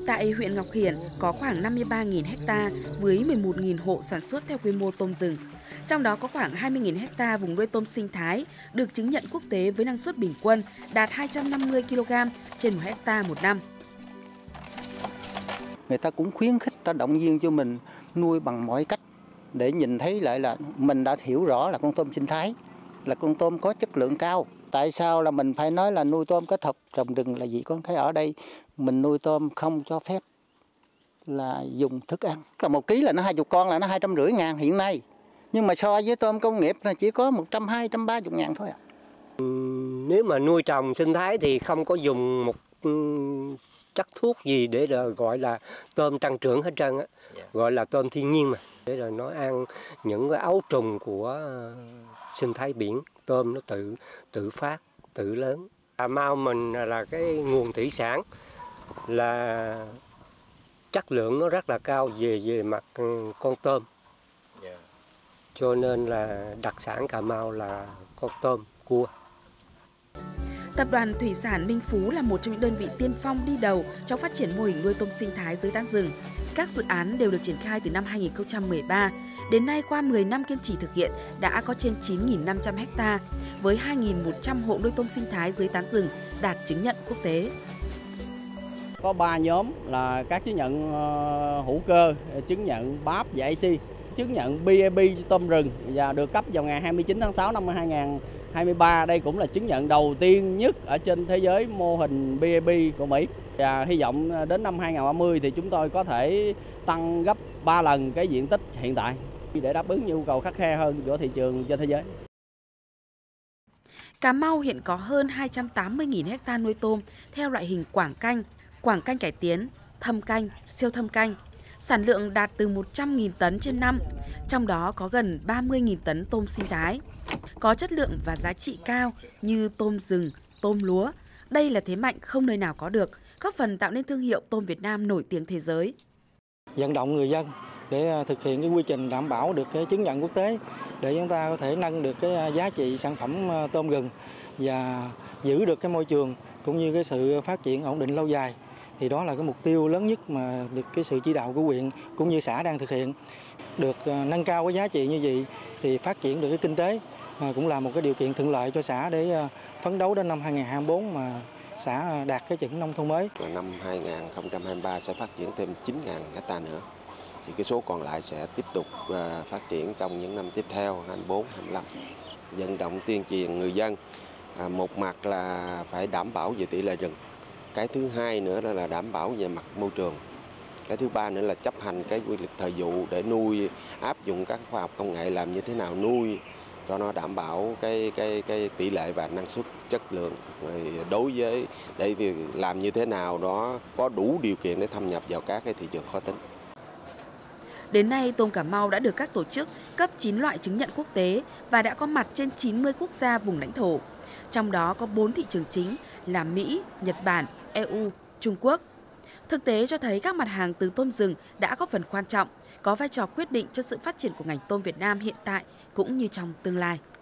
Tại huyện Ngọc Hiển có khoảng 53.000 ha với 11.000 hộ sản xuất theo quy mô tôm rừng. Trong đó có khoảng 20.000 ha vùng nuôi tôm sinh thái được chứng nhận quốc tế với năng suất bình quân đạt 250 kg trên 1 ha một năm. Người ta cũng khuyến khích, ta động viên cho mình nuôi bằng mọi cách để nhìn thấy lại là mình đã hiểu rõ là con tôm sinh thái, là con tôm có chất lượng cao. Tại sao là mình phải nói là nuôi tôm kết hợp trồng rừng là gì? Con thấy ở đây mình nuôi tôm không cho phép là dùng thức ăn. Là 1 ký là nó 20 con là nó 250.000 hiện nay. Nhưng mà so với tôm công nghiệp là chỉ có 120, 130.000 thôi ạ. Nếu mà nuôi trồng sinh thái thì không có dùng một chất thuốc gì để gọi là tôm tăng trưởng hết trơn á, gọi là tôm thiên nhiên mà, để rồi nó ăn những cái ấu trùng của sinh thái biển, tôm nó tự phát, tự lớn. Cà Mau mình là cái nguồn thủy sản là chất lượng nó rất là cao về mặt con tôm, cho nên là đặc sản Cà Mau là con tôm, cua. Tập đoàn Thủy sản Minh Phú là một trong những đơn vị tiên phong đi đầu trong phát triển mô hình nuôi tôm sinh thái dưới tán rừng. Các dự án đều được triển khai từ năm 2013. Đến nay, qua 10 năm kiên trì thực hiện, đã có trên 9.500 ha với 2.100 hộ nuôi tôm sinh thái dưới tán rừng đạt chứng nhận quốc tế. Có 3 nhóm là các chứng nhận hữu cơ, chứng nhận BAP và IC, chứng nhận BAB tôm rừng và được cấp vào ngày 29 tháng 6 năm 2023. Đây cũng là chứng nhận đầu tiên nhất ở trên thế giới mô hình BAB của Mỹ. Và hy vọng đến năm 2030 thì chúng tôi có thể tăng gấp 3 lần cái diện tích hiện tại để đáp ứng nhu cầu khắt khe hơn của thị trường trên thế giới. Cà Mau hiện có hơn 280.000 ha nuôi tôm theo loại hình quảng canh cải tiến, thâm canh, siêu thâm canh. Sản lượng đạt từ 100.000 tấn trên năm, trong đó có gần 30.000 tấn tôm sinh thái. Có chất lượng và giá trị cao như tôm rừng, tôm lúa. Đây là thế mạnh không nơi nào có được, góp phần tạo nên thương hiệu tôm Việt Nam nổi tiếng thế giới. Vận động người dân để thực hiện cái quy trình đảm bảo được cái chứng nhận quốc tế để chúng ta có thể nâng được cái giá trị sản phẩm tôm rừng và giữ được cái môi trường cũng như cái sự phát triển ổn định lâu dài. Thì đó là cái mục tiêu lớn nhất mà được cái sự chỉ đạo của huyện cũng như xã đang thực hiện. Được nâng cao cái giá trị như vậy thì phát triển được cái kinh tế cũng là một cái điều kiện thuận lợi cho xã để phấn đấu đến năm 2024 mà xã đạt cái chuẩn nông thôn mới. Năm 2023 sẽ phát triển thêm 9.000 ha nữa. Thì cái số còn lại sẽ tiếp tục phát triển trong những năm tiếp theo 24, 25. Vận động tuyên truyền người dân, một mặt là phải đảm bảo về tỷ lệ rừng. Cái thứ hai nữa là đảm bảo về mặt môi trường. Cái thứ ba nữa là chấp hành cái quy luật thời vụ để nuôi, áp dụng các khoa học công nghệ làm như thế nào nuôi cho nó đảm bảo cái tỷ lệ và năng suất, chất lượng. Đối với để làm như thế nào đó có đủ điều kiện để thâm nhập vào các cái thị trường khó tính. Đến nay, tôm Cà Mau đã được các tổ chức cấp 9 loại chứng nhận quốc tế và đã có mặt trên 90 quốc gia vùng lãnh thổ. Trong đó có 4 thị trường chính là Mỹ, Nhật Bản, EU, Trung Quốc. Thực tế cho thấy các mặt hàng từ tôm rừng đã góp phần quan trọng, có vai trò quyết định cho sự phát triển của ngành tôm Việt Nam hiện tại cũng như trong tương lai.